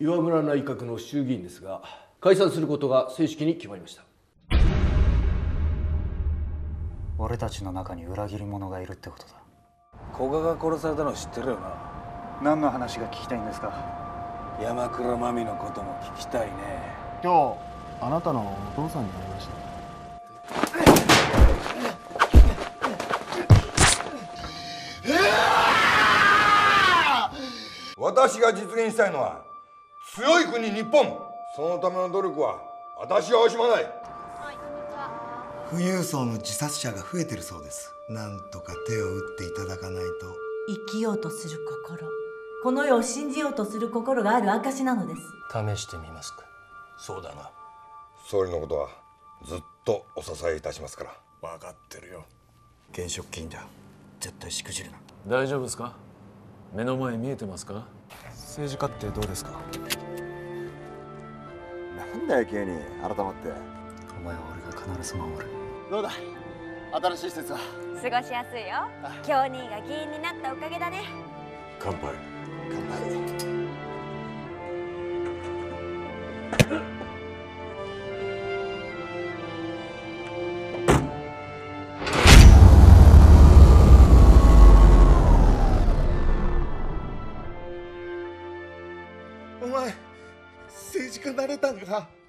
岩村内閣の衆議院ですが、解散することが正式に決まりました。 俺たちの中に裏切り者がいるってことだ。 古賀が殺されたの知ってるよな。 何の話が聞きたいんですか？ 山倉真美のことも聞きたいね。 今日あなたのお父さんに会いました。 私が実現したいのは強い国日本。そのための努力は私は惜しまない。 富裕層の自殺者が増えてるそうです。なんとか手を打っていただかないと。 生きようとする心、この世を信じようとする心がある証なのです。 試してみますか。そうだな。 総理のことはずっとお支えいたしますから。 分かってるよ。現職金だ。絶対しくじるな。 大丈夫ですか？目の前見えてますか？ 政治家ってどうですか？ なんだよ急に改まって。 お前は俺が必ず守る。 どうだ、新しい施設は。 過ごしやすいよ。今日兄が議員になったおかげだね。 乾杯。 乾杯。お前、政治家になれたんか？